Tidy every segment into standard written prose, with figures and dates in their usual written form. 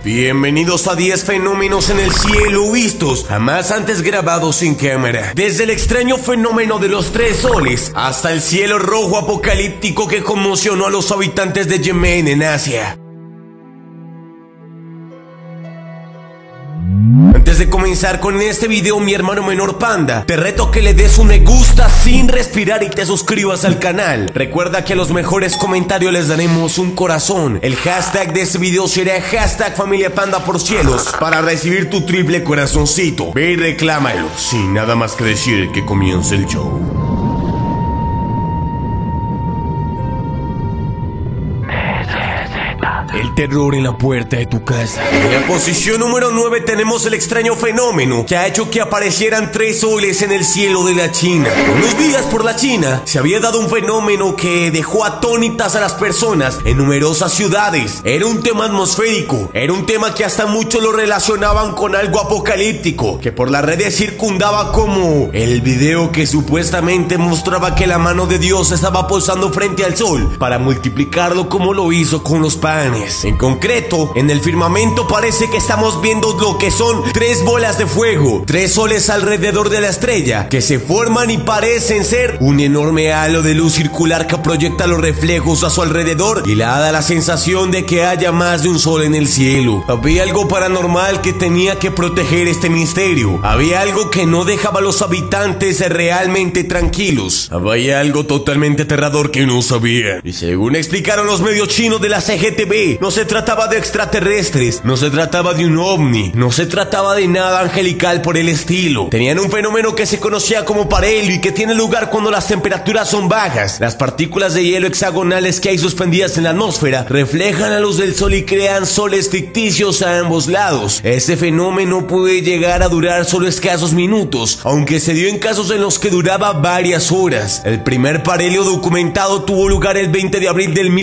Bienvenidos a 10 fenómenos en el cielo vistos, jamás antes grabados sin cámara. Desde el extraño fenómeno de los tres soles, hasta el cielo rojo apocalíptico que conmocionó a los habitantes de Yemen en Asia. Antes de comenzar con este video, mi hermano menor Panda, te reto a que le des un me gusta sin respirar y te suscribas al canal. Recuerda que a los mejores comentarios les daremos un corazón. El hashtag de este video será hashtag familia Panda por cielos para recibir tu triple corazoncito. Ve y reclámalo. Sin nada más que decir, que comience el show. El terror en la puerta de tu casa. En la posición número 9 tenemos el extraño fenómeno que ha hecho que aparecieran tres soles en el cielo de la China. Unos días por la China se había dado un fenómeno que dejó atónitas a las personas en numerosas ciudades. Era un tema atmosférico, era un tema que hasta muchos lo relacionaban con algo apocalíptico, que por las redes circundaba como el video que supuestamente mostraba que la mano de Dios estaba posando frente al sol para multiplicarlo como lo hizo con los panes. En concreto, en el firmamento parece que estamos viendo lo que son tres bolas de fuego, tres soles alrededor de la estrella, que se forman y parecen ser un enorme halo de luz circular que proyecta los reflejos a su alrededor y le da la sensación de que haya más de un sol en el cielo. Había algo paranormal que tenía que proteger este misterio. Había algo que no dejaba a los habitantes realmente tranquilos. Había algo totalmente aterrador que no sabían. Y según explicaron los medios chinos de la CGTV, no se trataba de extraterrestres, no se trataba de un ovni, no se trataba de nada angelical por el estilo. Tenían un fenómeno que se conocía como parhelio y que tiene lugar cuando las temperaturas son bajas. Las partículas de hielo hexagonales que hay suspendidas en la atmósfera reflejan la luz del sol y crean soles ficticios a ambos lados. Este fenómeno puede llegar a durar solo escasos minutos, aunque se dio en casos en los que duraba varias horas. El primer parhelio documentado tuvo lugar el 20 de abril del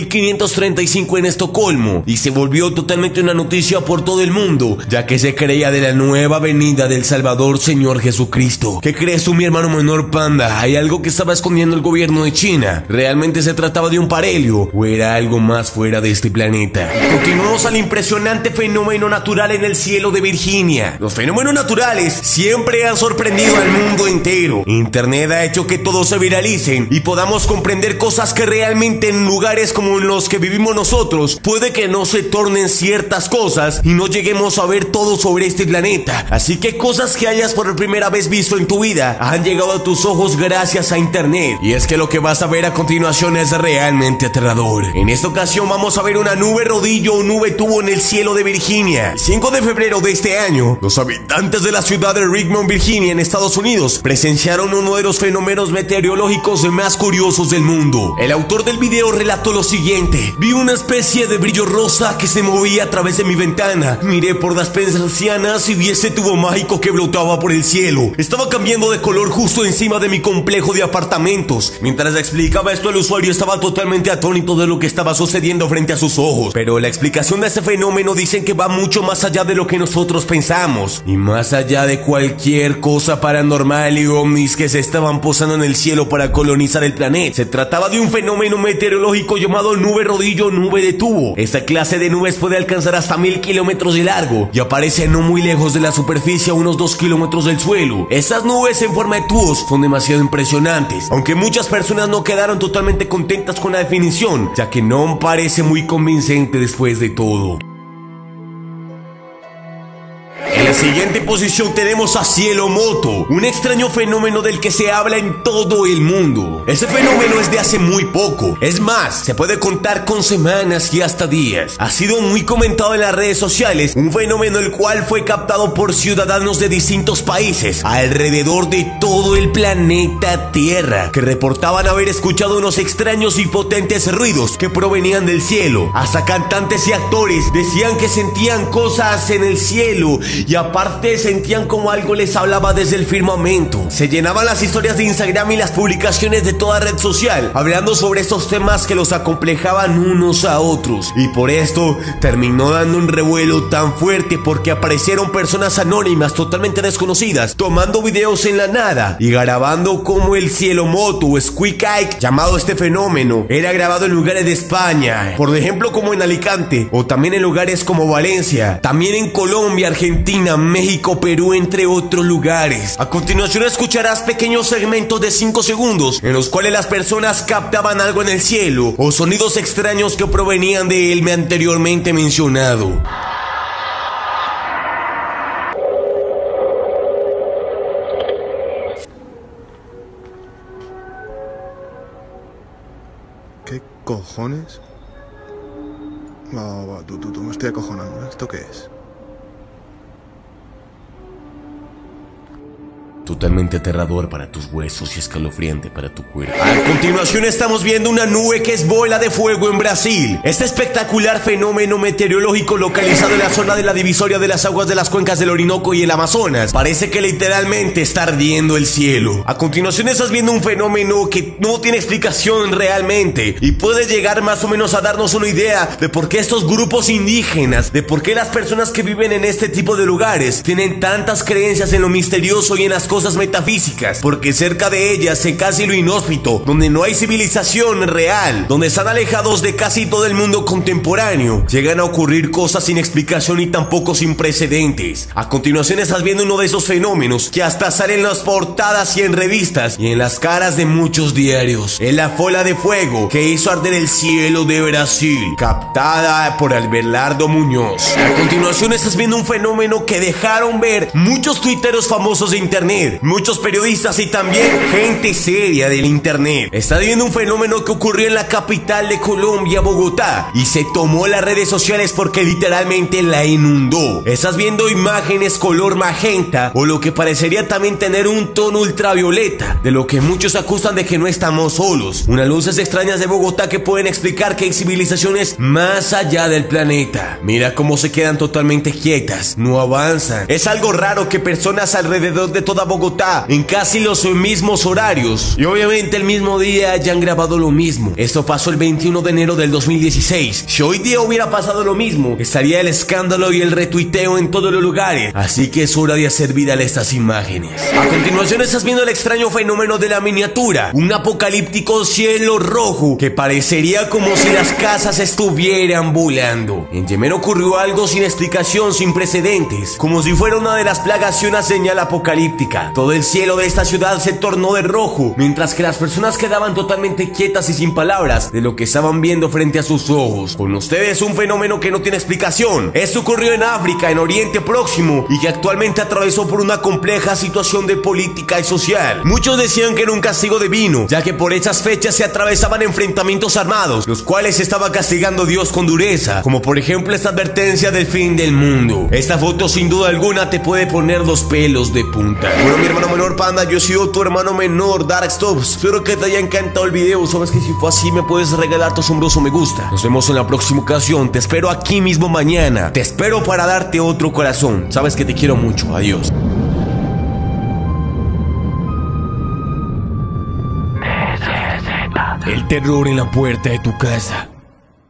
1535 en Estocolmo y se volvió totalmente una noticia por todo el mundo, ya que se creía de la nueva venida del Salvador Señor Jesucristo. ¿Qué crees tú, mi hermano menor Panda? ¿Hay algo que estaba escondiendo el gobierno de China? ¿Realmente se trataba de un parhelio o era algo más fuera de este planeta? Continuamos al impresionante fenómeno natural en el cielo de Virginia. Los fenómenos naturales siempre han sorprendido al mundo entero. Internet ha hecho que todos se viralicen y podamos comprender cosas que realmente en lugares como los que vivimos nosotros puede que no se tornen ciertas cosas y no lleguemos a ver todo sobre este planeta. Así que cosas que hayas por primera vez visto en tu vida han llegado a tus ojos gracias a internet. Y es que lo que vas a ver a continuación es realmente aterrador. En esta ocasión vamos a ver una nube rodillo o nube tubo en el cielo de Virginia. El 5 de febrero de este año, los habitantes de la ciudad de Richmond, Virginia, en Estados Unidos, presenciaron uno de los fenómenos meteorológicos más curiosos del mundo. El autor del video relató lo siguiente: vi una especie de brillo rosa que se movía a través de mi ventana. Miré por las persianas y vi ese tubo mágico que flotaba por el cielo. Estaba cambiando de color justo encima de mi complejo de apartamentos. Mientras explicaba esto, el usuario estaba totalmente atónito de lo que estaba sucediendo frente a sus ojos. Pero la explicación de ese fenómeno dicen que va mucho más allá de lo que nosotros pensamos, y más allá de cualquier cosa paranormal y ovnis que se estaban posando en el cielo para colonizar el planeta. Se trataba de un fenómeno meteorológico llamado nube rodillo o nube de tubo. Esta clase de nubes puede alcanzar hasta 1000 kilómetros de largo y aparece no muy lejos de la superficie, a unos 2 kilómetros del suelo. Estas nubes en forma de tubos son demasiado impresionantes, aunque muchas personas no quedaron totalmente contentas con la definición, ya que no parece muy convincente después de todo. En la siguiente posición tenemos a cielo moto, un extraño fenómeno del que se habla en todo el mundo. Ese fenómeno es de hace muy poco, es más, se puede contar con semanas y hasta días. Ha sido muy comentado en las redes sociales, un fenómeno el cual fue captado por ciudadanos de distintos países alrededor de todo el planeta Tierra, que reportaban haber escuchado unos extraños y potentes ruidos que provenían del cielo. Hasta cantantes y actores decían que sentían cosas en el cielo y aparte sentían como algo les hablaba desde el firmamento. Se llenaban las historias de Instagram y las publicaciones de toda red social hablando sobre estos temas que los acomplejaban unos a otros, y por esto terminó dando un revuelo tan fuerte porque aparecieron personas anónimas totalmente desconocidas tomando videos en la nada y grabando como el cielo moto o squeak eye, llamado este fenómeno, era grabado en lugares de España, por ejemplo como en Alicante, o también en lugares como Valencia, también en Colombia, Argentina, México, Perú, entre otros lugares. A continuación escucharás pequeños segmentos de 5 segundos en los cuales las personas captaban algo en el cielo o sonidos extraños que provenían de él anteriormente mencionado. ¿Qué cojones? Va, tú, me estoy acojonando. ¿Esto qué es? Totalmente aterrador para tus huesos y escalofriante para tu cuerpo. A continuación estamos viendo una nube que es bola de fuego en Brasil. Este espectacular fenómeno meteorológico localizado en la zona de la divisoria de las aguas de las cuencas del Orinoco y el Amazonas parece que literalmente está ardiendo el cielo. A continuación estás viendo un fenómeno que no tiene explicación realmente y puede llegar más o menos a darnos una idea de por qué estos grupos indígenas, de por qué las personas que viven en este tipo de lugares tienen tantas creencias en lo misterioso y en las cosas metafísicas, porque cerca de ellas, en casi lo inhóspito, donde no hay civilización real, donde están alejados de casi todo el mundo contemporáneo, llegan a ocurrir cosas sin explicación y tampoco sin precedentes. A continuación estás viendo uno de esos fenómenos que hasta salen en las portadas y en revistas y en las caras de muchos diarios. Es la bola de fuego que hizo arder el cielo de Brasil, captada por Abelardo Muñoz. A continuación estás viendo un fenómeno que dejaron ver muchos tuiteros famosos de internet, muchos periodistas y también gente seria del internet. Está viendo un fenómeno que ocurrió en la capital de Colombia, Bogotá, y se tomó las redes sociales porque literalmente la inundó. Estás viendo imágenes color magenta o lo que parecería también tener un tono ultravioleta, de lo que muchos acusan de que no estamos solos. Unas luces extrañas de Bogotá que pueden explicar que hay civilizaciones más allá del planeta. Mira cómo se quedan totalmente quietas, no avanzan. Es algo raro que personas alrededor de toda Bogotá en casi los mismos horarios y obviamente el mismo día hayan grabado lo mismo. Esto pasó el 21 de enero del 2016. Si hoy día hubiera pasado lo mismo, estaría el escándalo y el retuiteo en todos los lugares, así que es hora de hacer viral estas imágenes. A continuación estás viendo el extraño fenómeno de la miniatura, un apocalíptico cielo rojo que parecería como si las casas estuvieran volando. En Yemen ocurrió algo sin explicación, sin precedentes, como si fuera una de las plagas y una señal apocalíptica. Todo el cielo de esta ciudad se tornó de rojo, mientras que las personas quedaban totalmente quietas y sin palabras de lo que estaban viendo frente a sus ojos. Con ustedes un fenómeno que no tiene explicación. Esto ocurrió en África, en Oriente Próximo, y que actualmente atravesó por una compleja situación de política y social. Muchos decían que era un castigo divino, ya que por esas fechas se atravesaban enfrentamientos armados, los cuales estaba castigando Dios con dureza, como por ejemplo esta advertencia del fin del mundo. Esta foto sin duda alguna te puede poner los pelos de punta. Bueno, mi hermano menor Panda, yo he sido tu hermano menor Darkstops. Espero que te haya encantado el video. Sabes que si fue así me puedes regalar tu asombroso me gusta. Nos vemos en la próxima ocasión. Te espero aquí mismo mañana. Te espero para darte otro corazón. Sabes que te quiero mucho. Adiós. El terror en la puerta de tu casa.